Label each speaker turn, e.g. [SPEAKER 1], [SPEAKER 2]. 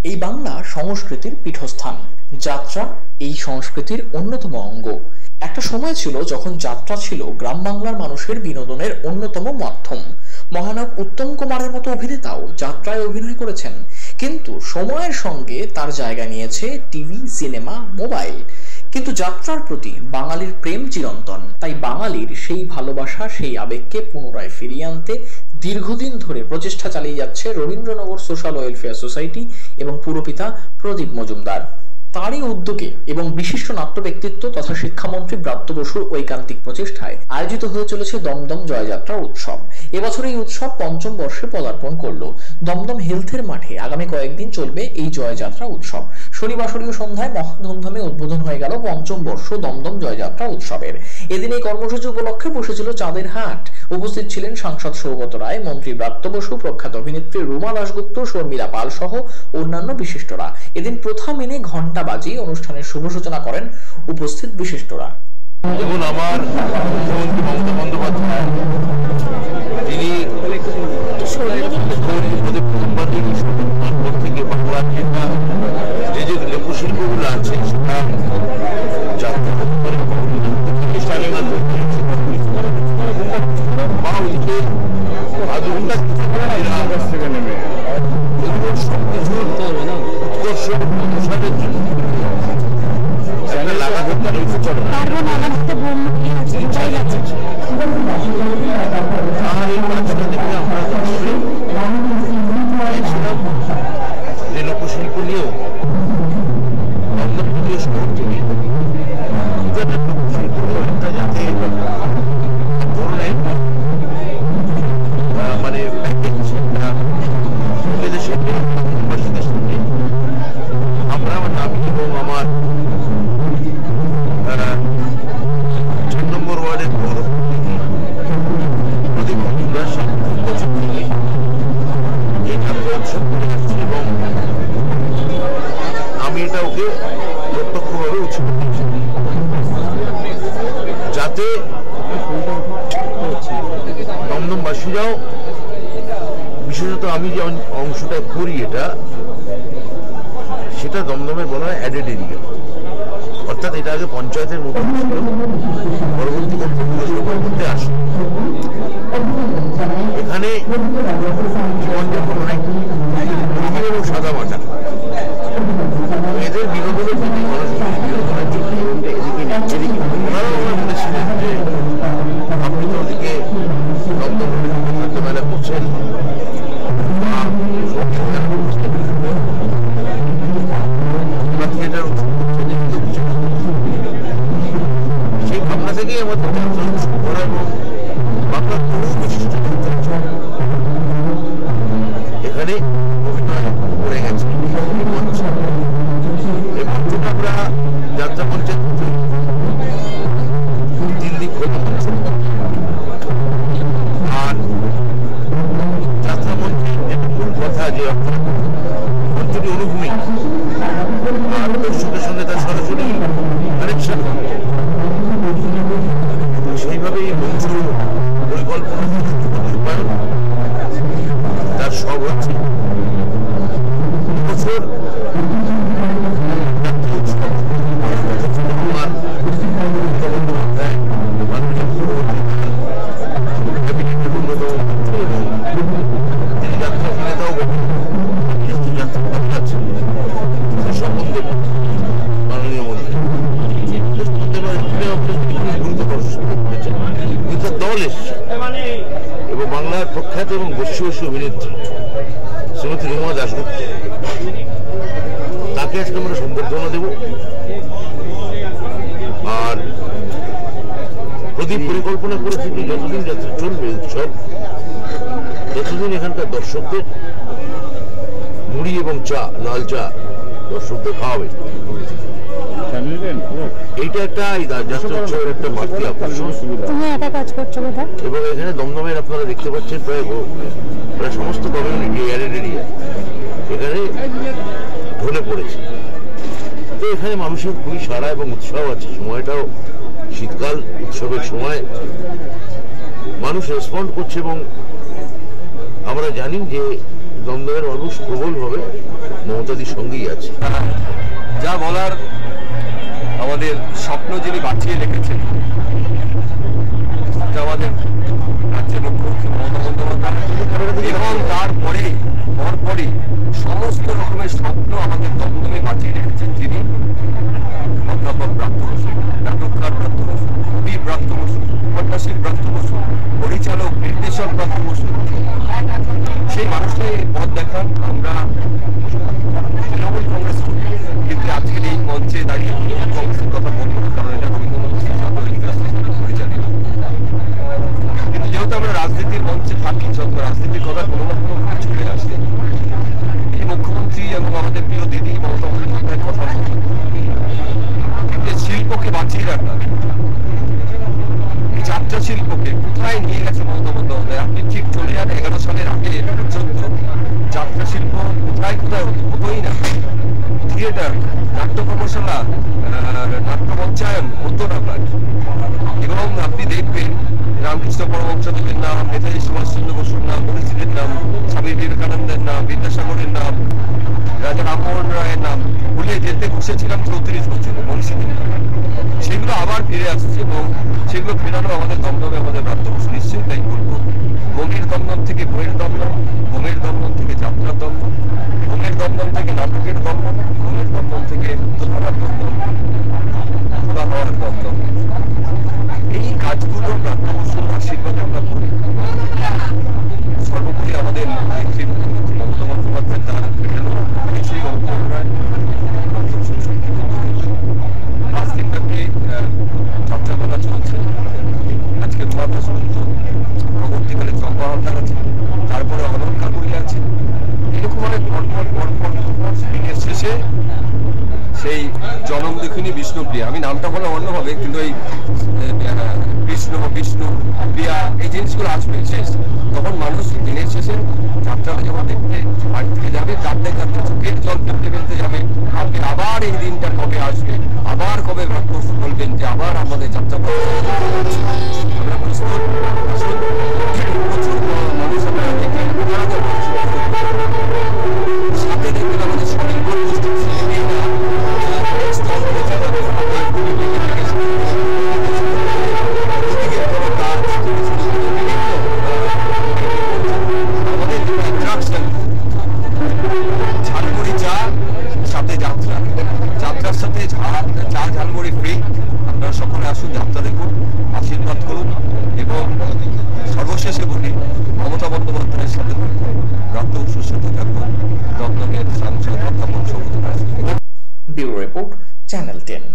[SPEAKER 1] এই বাংলা সংস্কৃতির পীঠস্থান। যাত্রা এই সংস্কৃতির অন্যতম অঙ্গ। একটা সময় ছিল যখন যাত্রা ছিল গ্রাম বাংলার মানুষের বিনোদনের অন্যতম মাধ্যম। মহানায়ক উত্তম কুমারের মতো অভিনেতাও যাত্রায় অভিনয় করেছেন, কিন্তু সময়ের সঙ্গে তার জায়গা নিয়েছে টিভি, সিনেমা, মোবাইল। কিন্তু যাত্রার প্রতি বাঙালির প্রেম চিরন্তন। তাই বাঙালির সেই ভালোবাসা, সেই আবেগকে পুনরায় ফিরিয়ে আনতে দীর্ঘদিন ধরে প্রচেষ্টা চালিয়ে যাচ্ছে রবীন্দ্রনগর সোশ্যাল ওয়েলফেয়ার সোসাইটি এবং পুরপিতা প্রদীপ মজুমদার। তারই উদ্যোগে এবং বিশিষ্ট নাট্য ব্যক্তিত্ব তথা শিক্ষামন্ত্রী ব্রাত্য বসুর ঐকান্তিক প্রচেষ্টায় আয়োজিত হয়ে চলেছে দমদম জয়যাত্রা উৎসব। এবছর এই উৎসব পঞ্চম বর্ষে পদার্পণ করলো। দমদম হেলথের মাঠে আগামী কয়েকদিন চলবে এই জয়যাত্রা উৎসব। শনিবাসরীয় সন্ধ্যায় মহাধুমধামে উদ্বোধন হয়ে গেল পঞ্চম বর্ষ দমদম জয়যাত্রা উৎসবের। এদিন এই কর্মসূচি উপলক্ষে বসেছিল চাঁদের হাট। উপস্থিত ছিলেন সাংসদ সৌগত রায়, মন্ত্রী ব্রাত্য বসু, প্রখ্যাত অভিনেত্রী রুমা দাশগুপ্ত, শর্মিলা পাল সহ অন্যান্য বিশিষ্টরা। এদিন প্রথা মেনে ঘণ্টা বাজিয়ে অনুষ্ঠানের শুভ সূচনা করেন উপস্থিত বিশিষ্টরা।
[SPEAKER 2] দেখুন, আমার মুখ্যমন্ত্রী মমতা বন্দ্যোপাধ্যায় তিনি থেকে বাংলার যে যে লোকশিল্পগুলো আছে সেটা লোকশিল্প নিয়েও যাতে দমদমবাসীরাও, বিশেষত আমি যে অংশটা করি এটা, সেটা দমদমের বলা হয় অ্যাডেড এরিয়া। অর্থাৎ এটা আগে পঞ্চায়েতের মধ্যে ছিল, পরবর্তীকালে পৌরসভার মধ্যে আসে। এখানে জীবনযাপন অনেক এবং সাদা মাটা। এদের বিনোদনের জন্য, মানুষের বিনোদনের জন্য ওনারাও আমরা বলেছিলেন যে আপনি তো ওদিকে দমদম মেলা করছেন, সেই ভাবনা থেকেই আমাদের করা এবং বাংলার বিশিষ্ট এখানে অভিনয় করে গেছে। এই মঞ্চটা আমরা যাত্রা মঞ্চে দিল্লি খোলা মঞ্চ, আর যাত্রা মঞ্চের যেটা মূল কথা যে মঞ্চটি অনুভূমি আর দর্শকের সঙ্গে তার সরাসরি কানেকশন, সেইভাবে এই মঞ্চ পরিকল্পনা রূপায়ণ তার সব হচ্ছে। বছর এবং বাংলার প্রখ্যাত এবং বর্ষীয়সী অভিনেত্রী শ্রীমতী রুমা দাশগুপ্ত, তাকে আজকে আমরা সম্বর্ধনা দেব। আর প্রদীপ পরিকল্পনা করেছি যে যতদিন যাত্রা চলবে উৎসব, ততদিন এখানকার দর্শকদের মুড়ি এবং চা, লাল চা দর্শকদের খাওয়াবে। এইটা একটা যাত্রা উৎসবের একটা বাড়তি আকর্ষণ। এবং এখানে দমদমের আপনারা দেখতে পাচ্ছেন প্রায় সমস্ত কমিউনিটি এরিয়া এখানে ঢলে পড়েছে। তো এখানে মানুষের খুবই সাড়া এবং উৎসাহ আছে। সময়টাও শীতকাল, উৎসবের সময় মানুষ রেসপন্ড করছে এবং আমরা জানি যে দমদমের মানুষ প্রবলভাবে মমতাদির সঙ্গেই আছি।
[SPEAKER 3] যা বলার, আমাদের স্বপ্ন যিনি বাঁচিয়ে রেখেছেন, আমাদের রাজ্যের মুখ্যমন্ত্রী মমতা বন্দ্যোপাধ্যায়, এবং পরপরই সমস্ত রকমের স্বপ্ন আমাদের দমদমে বাঁচিয়ে রেখেছেন যিনি, অধ্যাপক ব্রাত্য বসু, নাটককার ব্রাত্য বসু, কবি ব্রাত্য বসু, উপন্যাসিক ব্রাত্য বসু, পরিচালক নির্দেশক ব্রাত্য বসু। সেই মানুষটাই পথ দেখান। আমরা তৃণমূল কংগ্রেস করি, কিন্তু আজকের এই মঞ্চে দাঁড়িয়ে কংগ্রেসের কথা বলবো না, কারণ এটা রবীন্দ্রনাথ পরিচালিত। কিন্তু যেহেতু আমরা রাজনীতির মঞ্চে থাকি, যত রাজনীতির কথা কোনো না কোনো চলে আসে, এই মুখ্যমন্ত্রী এবং আমাদের প্রিয় দিদি মমতা বন্দ্যোপাধ্যায়ের কথা যে শিল্পকে বাঁচিয়ে রাখা, এই যাত্রা শিল্পকে কোথায় নিয়ে গেছে মমতা বন্দ্যোপাধ্যায়। আপনি ঠিক চলে যান 11 সালের আগে পর্যন্ত যাত্রা শিল্প কোথায় কোথায় হতোই না। থিয়েটার, নাট্য কর্মশালা, নাট্য মঞ্চায়ন হতো না প্রায়। এবং আপনি দেখবেন রামকৃষ্ণ পরমহংসদেবের নাম, নেতাজি সুভাষচন্দ্র বসুর নাম, মনীষীদের নাম, স্বামী বিবেকানন্দের নাম, বিদ্যাসাগরের নাম, রাজা রামমোহন রায়ের নাম ভুলে যেতে বসেছিলাম 34 বছরে, মনীষীদের নাম। সেগুলো আবার ফিরে আসছে এবং সেগুলো ফেরানো আমাদের দমদমে আমাদের ব্রাত্য বসু নিশ্চয়ই তাই করবো। বোমের দমদম থেকে বইয়ের দমদম, বোমের দমদম থেকে যাত্রার দমদম, বোমের দমদম থেকে নাটকের দমদম, বোমের দমদম থেকে উত্তরধারার দমদম, খোলা হওয়ার দমদম। এই কাজগুলো ব্রাত্য বসুর আশীর্বাদে আমরা করি। সর্বোপরি আমাদের নেত্রী মুখ্যমন্ত্রী মমতা বন্দ্যোপাধ্যায় তার ফেরানো সেই অন্তরায় ব্রাত্য বসুর পাঁচ দিনব্যাপী যাত্রাপালা চলছে। আজকে মহাদাস পরবর্তীকালে চম্পাহার আছে, তারপরে অলঙ্কারগুলি আছে। এরকম অনেক পরপর দিনের শেষে সেই জনম দেখিনি বিষ্ণুপ্রিয়া, আমি নামটা বলে অন্যভাবে, কিন্তু এই বিষ্ণু প্রিয়া এই জিনিসগুলো আসবে শেষ। তখন মানুষ দিনের শেষে যাত্রাটা যখন দেখতে বাড়ি থেকে যাবে, কাঁদতে কাঁদতে চোখের জল ফেলতে যাবে, আপনি আবার এই দিনটা কবে আসবে, আবার কবে ব্রাত্য বসু বলবেন যে আবার আমাদের যাত্রা আমরা প্রস্তুত। প্রচুর মানুষ আমরা দেখি, সাথে দেখবেন আমাদের স্বনির্ভর গোষ্ঠীর ছেলেমেয়েরা স্টল করেছে, তাদের আমাদের অ্যাট্রাকশন ঝালমুড়ি চা সাথে যাত্রা, যাত্রার সাথে চা ঝালমুড়ি ফ্রি। আপনারা সকলে আসুন, যাত্রা দেখুন, আশীর্বাদ করুন এবং সর্বশেষে বলি মমতা বন্দ্যোপাধ্যায়ের সাথে থাকুন, ব্রাত্য বসুর সাথে থাকুন, দমদমের সাংসদ অধ্যাপক Saugata Roy.
[SPEAKER 1] Bureau report, channel 10।